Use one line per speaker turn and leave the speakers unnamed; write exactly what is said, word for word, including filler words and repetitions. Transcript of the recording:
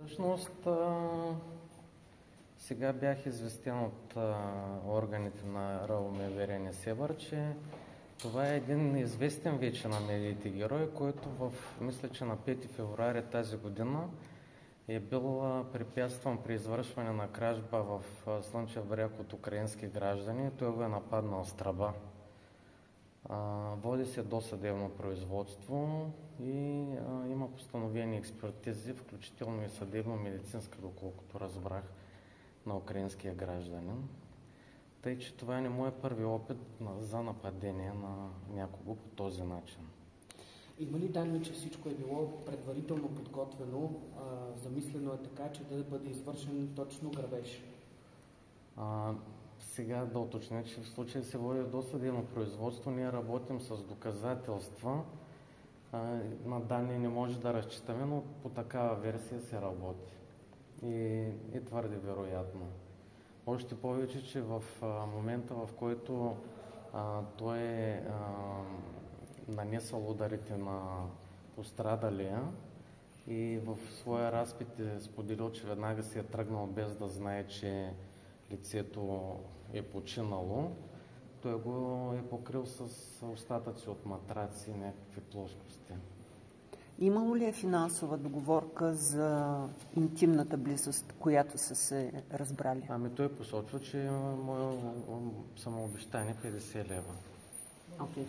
Всъщност, а, сега бях известен от а, органите на РАО МВР Несебър, че това е един известен вече на медиите герой, който в, мисля, че на пети февруари тази година е бил а, препятстван при извършване на кражба в а, Слънчев бряг от украински граждани. Той го е нападнал с тръба. А, води се досъдебно производство и а, има постановени експертизи, включително и съдебно-медицинска, доколкото разбрах, на украинския гражданин. Тъй, че това не му е първи опит на, за нападение на някого по този начин.
Има ли данни, че всичко е било предварително подготвено, а, замислено е така, че да бъде извършен точно грабеж?
А, сега да уточня, че в случая се води досъдебно производство. Ние работим с доказателства. А, на данни не може да разчитаме, но по такава версия се работи. И е твърде вероятно. Още повече, че в а, момента, в който а, той е а, нанесъл ударите на пострадалия и в своя разпит е споделил, че веднага се е тръгнал без да знае, че лицето е починало, той го е покрил с остатъци от матраци и някакви плоскости.
Имало ли е финансова договорка за интимната близост, която са се разбрали?
Ами той посочва, че мое самообещание петдесет лева.
Okay.